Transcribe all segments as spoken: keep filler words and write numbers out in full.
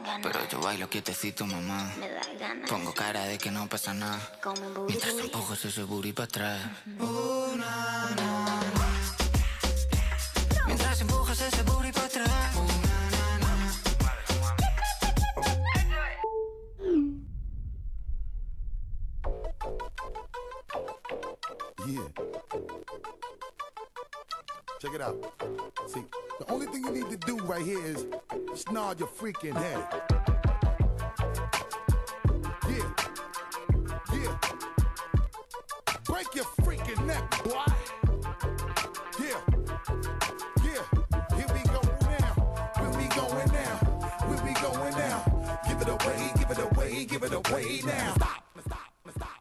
pero yo bailo quietecito, mamá. Me da ganas. Pongo cara de que no pasa nada. Como un booty Mientras booty. empujo ese booty para atrás. Uh-huh. Oh, na, na. Mientras empujas ese booty para atrás. Oh, na, na, na. Yeah. Check it out. See, the only thing you need to do right here is just nod your freaking head. Yeah. Yeah. Break your freaking neck, boy. Yeah. Yeah. Here we go now. Where we going now? Where we going now? Give it away, give it away, give it away now. Stop. Stop. Stop.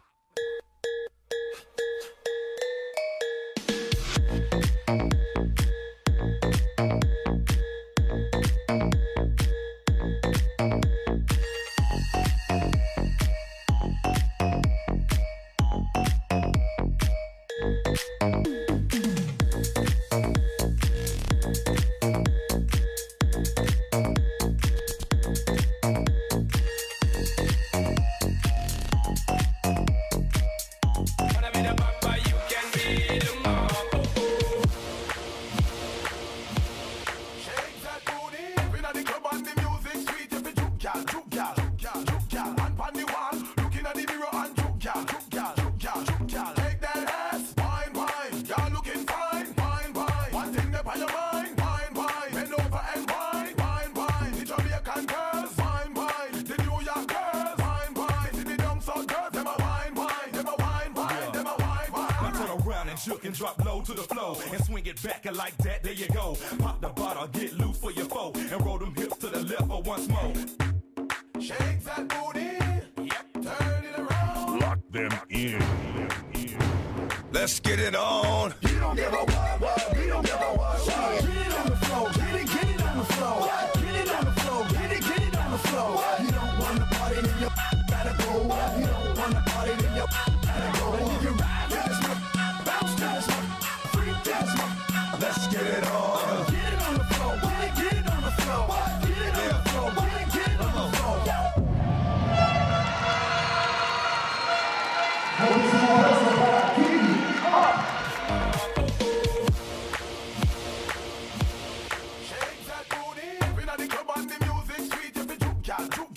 Shook and drop low to the flow and swing it back and like that, there you go. Pop the bottle, get loose for your foe and roll them hips to the left for once more. Shake that booty, yep, turn it around. Lock them in. Let's get it on. You don't give a what, what, we don't give a what, what. Get it on the floor, get it, get it on the floor. What? Get it on the floor, get it, get it on the floor. What? You don't want to party, then you gotta go. What? You don't want to party, then you gotta go. And if you ride, that's my Let's get it on. Get it on the floor. Get it, get it on the floor. Get it on the floor. Get it, get it on the floor. Shake that booty. Inna the club and the music sweet. If you juke, y'all juke.